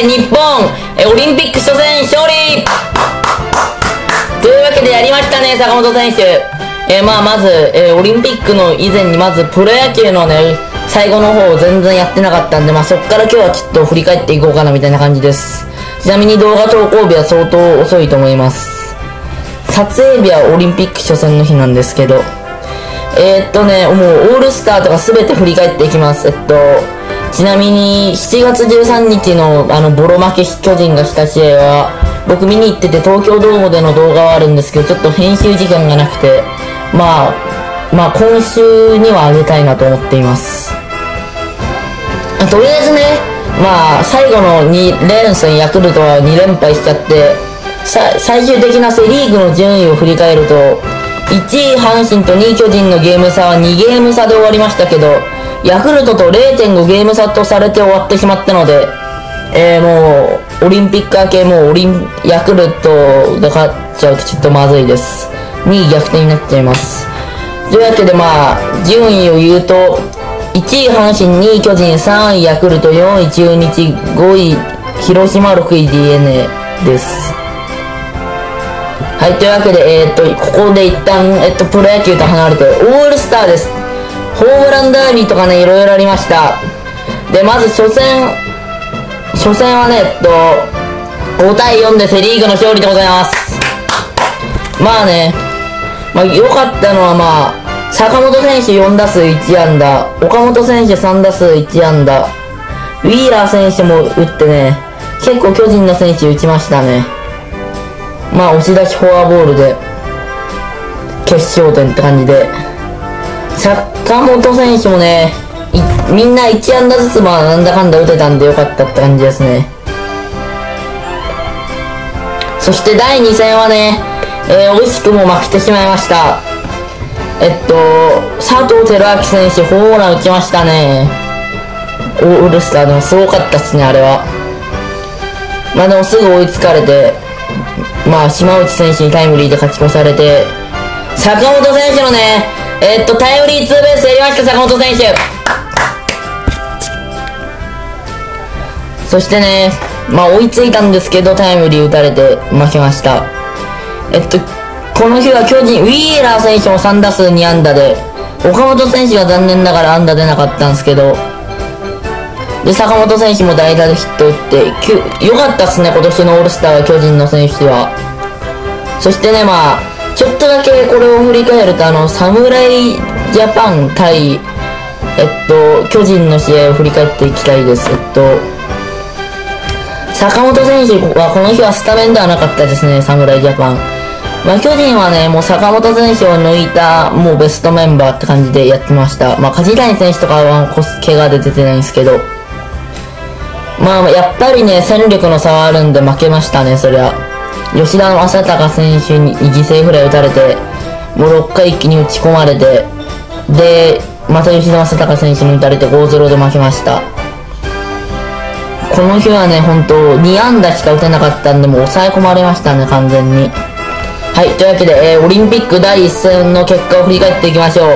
日本、オリンピック初戦勝利というわけでやりましたね、坂本選手。まず、オリンピックの以前にまずプロ野球のね、最後の方全然やってなかったんで、そっから今日はちょっと振り返っていこうかなみたいな感じです。ちなみに動画投稿日は相当遅いと思います。撮影日はオリンピック初戦の日なんですけど、もうオールスターとか全て振り返っていきます。ちなみに7月13日のボロ負け巨人がした試合は僕見に行ってて、東京ドームでの動画はあるんですけど、ちょっと編集時間がなくて、今週には上げたいなと思っています。とりあえずね、最後の2連戦ヤクルトは2連敗しちゃって、最終的なセリーグの順位を振り返ると、1位阪神と2位巨人のゲーム差は2ゲーム差で終わりましたけど、ヤクルトと 0.5 ゲーム差とされて終わってしまったので、もうオリンピック明けもうヤクルトが勝っちゃうとちょっとまずいです。2位逆転になっちゃいます。というわけで順位を言うと、1位阪神、2位巨人、3位ヤクルト、4位中日、5位広島、6位 DNA です。はい、というわけで、ここで一旦、プロ野球と離れて、オールスターです。ホームランダービーとかね、いろいろありました。で、まず初戦はね、5対4でセリーグの勝利でございます。良かったのは坂本選手4打数1安打、岡本選手3打数1安打、ウィーラー選手も打ってね、結構巨人の選手打ちましたね。押し出しフォアボールで、決勝点って感じで。坂本選手もね、みんな1安打ずつなんだかんだ打てたんでよかったって感じですね。そして第2戦はね、惜しくも負けてしまいました。佐藤輝明選手ホームラン打ちましたね。オールスターでもすごかったっすね、あれは。でもすぐ追いつかれて、島内選手にタイムリーで勝ち越されて、坂本選手のね、タイムリーツーベースやりました、坂本選手。そしてね、追いついたんですけど、タイムリー打たれて負けました。この日は巨人、ウィーラー選手も3打数2安打で、岡本選手が残念ながら安打出なかったんですけど、で、坂本選手も代打でヒット打って、良かったっすね、今年のオールスターは巨人の選手は。そしてね、ちょっとだけこれを振り返ると、侍ジャパン対、巨人の試合を振り返っていきたいです。坂本選手はこの日はスタメンではなかったですね、侍ジャパン。巨人はね、もう坂本選手を抜いた、もうベストメンバーって感じでやってました。梶谷選手とかは怪我で出てないんですけど。やっぱりね、戦力の差はあるんで負けましたね、そりゃ。吉田正尚選手に犠牲フライ打たれて、もう6回一気に打ち込まれて、で、また吉田正尚選手に打たれて 5-0 で負けました。この日はね、本当2安打しか打てなかったんで、もう抑え込まれましたね、完全に。はい、というわけで、オリンピック第1戦の結果を振り返っていきましょう。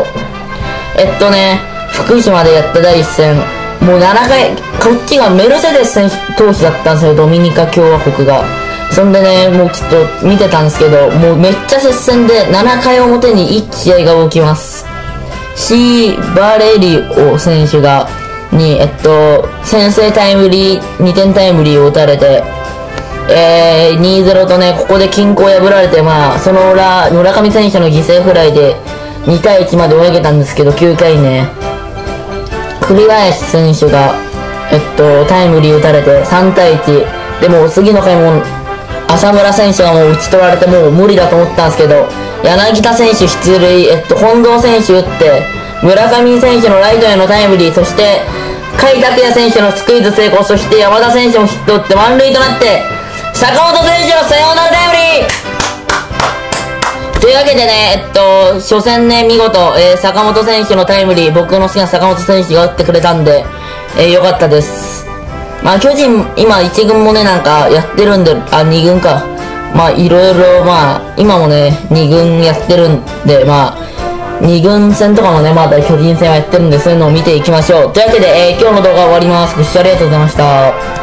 福島でやった第1戦、もう7回、こっちがメルセデス選手投手だったんですよ、ドミニカ共和国が。そんでね、もうちょっと見てたんですけど、もうめっちゃ接戦で、7回表に1試合が起きます。バレリオ選手に、先制タイムリー、2点タイムリーを打たれて、2-0 とね、ここで均衡破られて、その裏、村上選手の犠牲フライで2対1まで追い上げたんですけど、9回ね、栗林選手が、タイムリー打たれて3対1。でも次の回も、浅村選手がもう打ち取られてもう無理だと思ったんですけど、柳田選手出塁、近藤選手打って、村上選手のライトへのタイムリー、そして、甲斐拓也選手のスクイズ成功、そして山田選手もヒット打って満塁となって、坂本選手のサヨナラタイムリーというわけでね、初戦ね、見事、坂本選手のタイムリー、僕の好きな坂本選手が打ってくれたんで、良かったです。巨人、今1軍もね、やってるんで、2軍か。いろいろ、今もね、2軍やってるんで、2軍戦とかもね、まだ巨人戦はやってるんで、そういうのを見ていきましょう。というわけで、今日の動画は終わります。ご視聴ありがとうございました。